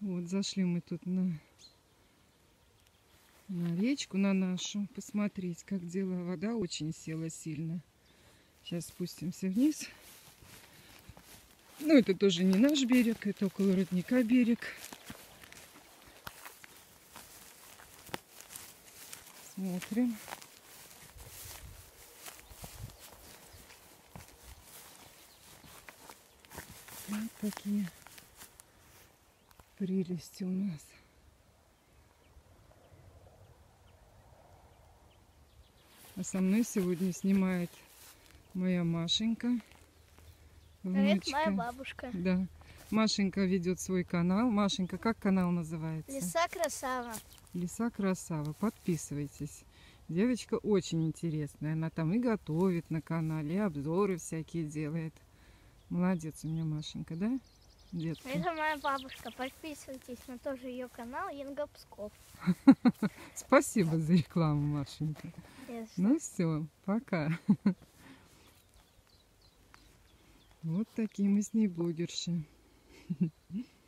Вот, зашли мы тут на речку, на нашу, посмотреть, как дела. Вода очень села сильно. Сейчас спустимся вниз. Ну, это тоже не наш берег, это около родника берег. Смотрим. Вот такие прелести у нас. А со мной сегодня снимает моя Машенька. Привет, Внучка. моя бабушка. Да. Машенька ведет свой канал. Машенька, как канал называется? Лиса красава. Лиса Красава. Подписывайтесь. Девочка очень интересная. Она там и готовит на канале, и обзоры всякие делает. Молодец у меня Машенька, да, детка? Это моя бабушка. Подписывайтесь на тоже ее канал Инга Псков. Спасибо за рекламу, Машенька. Не за что. Ну все, пока. Вот такие мы с ней блогерши.